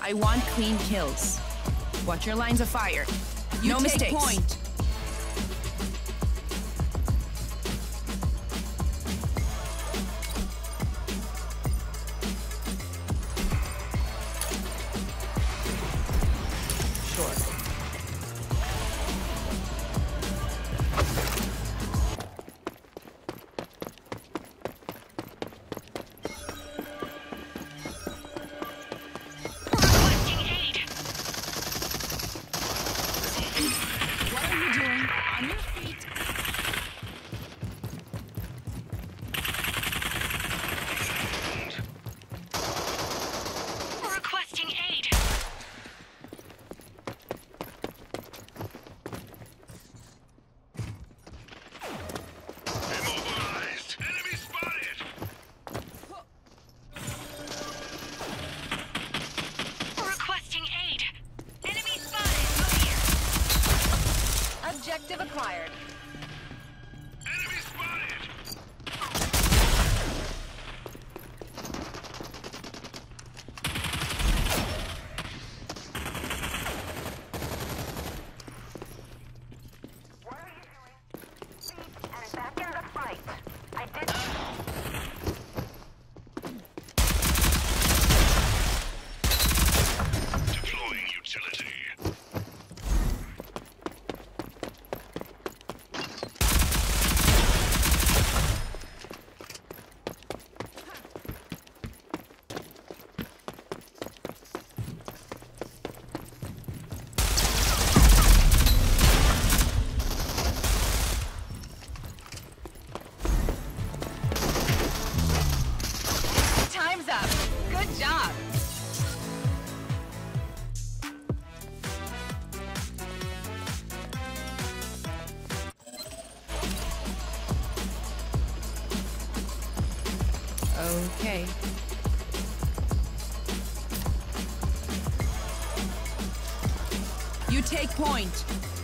I want clean kills. Watch your lines of fire. No mistakes. Point. Objective acquired. Enemy spotted! What are you doing? Speak and back in the fight. I did. Deploying utility. Time's up. Good job. Okay. You take point.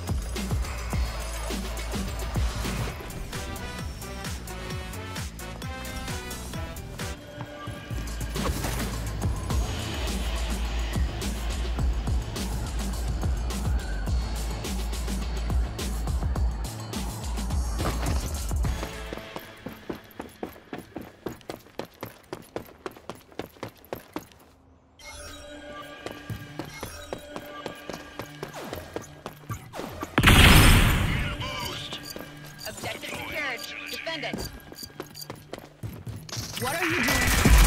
Objective secured. Defend it. What are you doing?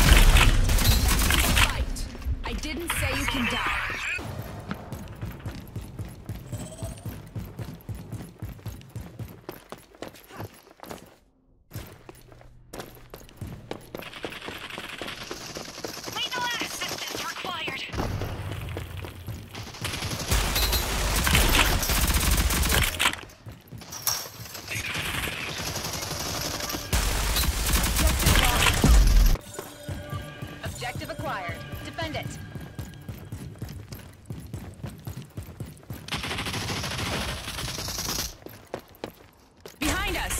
Fight. I didn't say you can die. Lethal assistance required. Objective acquired. Defend it. Behind us.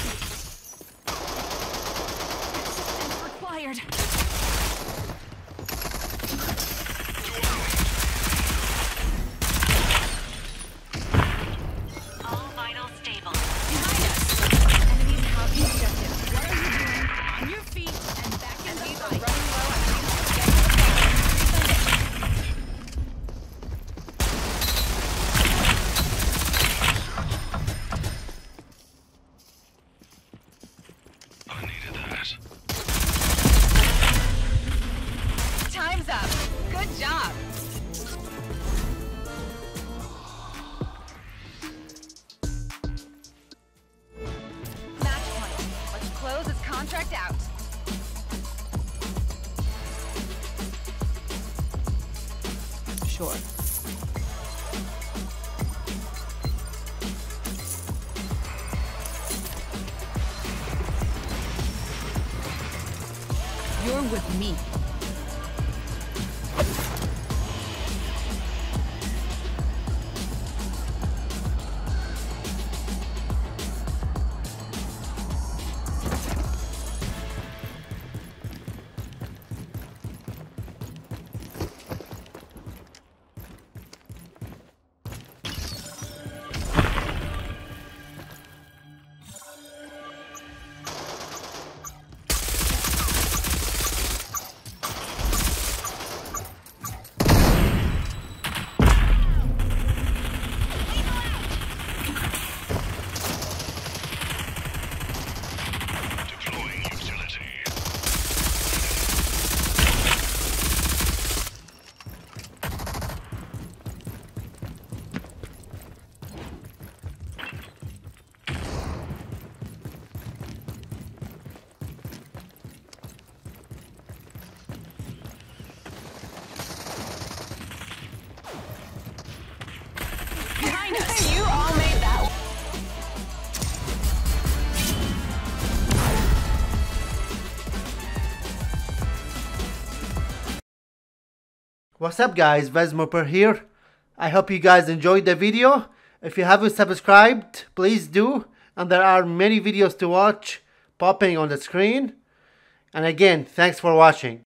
Assistance required. All vitals stable. Behind us. Enemies have the objective. What are you doing? On your feet and back in the Enemies are fight. running low on objective acquired. Defend it. I needed that. Time's up. Good job. Match point. Let's close this contract out. Sure. You're with me. What's up guys, Vesmoper here. I hope you guys enjoyed the video. If you haven't subscribed, please do. And there are many videos to watch popping on the screen. And again, thanks for watching.